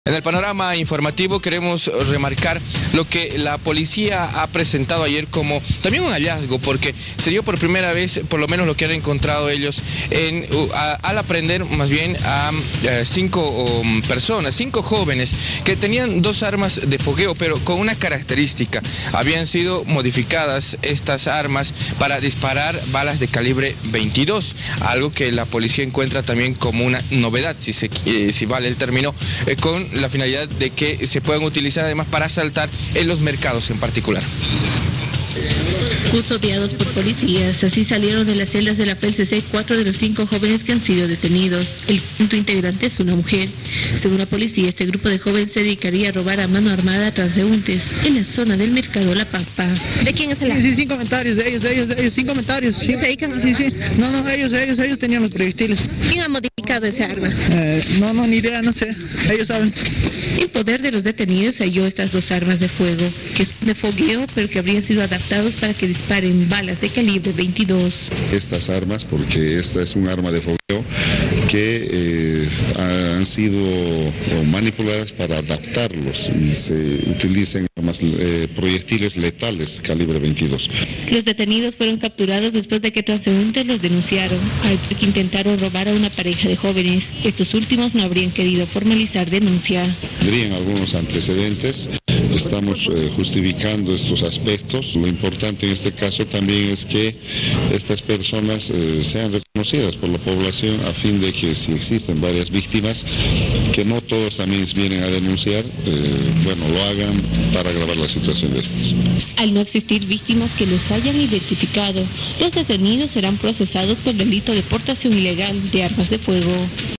En el panorama informativo queremos remarcar lo que la policía ha presentado ayer como también un hallazgo, porque se dio por primera vez, por lo menos lo que han encontrado ellos, al aprender más bien a cinco jóvenes que tenían dos armas de fogueo, pero con una característica: habían sido modificadas estas armas para disparar balas de calibre 22, algo que la policía encuentra también como una novedad, si vale el término, con la finalidad de que se puedan utilizar además para asaltar en los mercados en particular. Custodiados por policías, así salieron de las celdas de la PLCC 4 de los 5 jóvenes que han sido detenidos. El quinto integrante es una mujer. Según la policía, este grupo de jóvenes se dedicaría a robar a mano armada a transeúntes en la zona del mercado La Pampa. ¿De quién es el arma? Sí, sin comentarios, de ellos, sin comentarios. Sí. ¿Se dedican a Sí. No, ellos tenían los proyectiles. ¿Quién ha modificado ese arma? No, ni idea, no sé. Ellos saben. En poder de los detenidos se halló estas dos armas de fuego, que son de fogueo, pero que habrían sido adaptados para que disparen balas de calibre 22. Estas armas, porque esta es un arma de fogueo que han sido manipuladas para adaptarlos y se utilizan proyectiles letales calibre 22. Los detenidos fueron capturados después de que transeúntes los denunciaron, al que intentaron robar a una pareja de jóvenes. Estos últimos no habrían querido formalizar denuncia. Tendrían algunos antecedentes. Estamos justificando estos aspectos. Lo importante en este caso también es que estas personas sean reconocidas por la población, a fin de que si existen varias víctimas, que no todos también vienen a denunciar, lo hagan para agravar la situación de estas. Al no existir víctimas que los hayan identificado, los detenidos serán procesados por delito de portación ilegal de armas de fuego.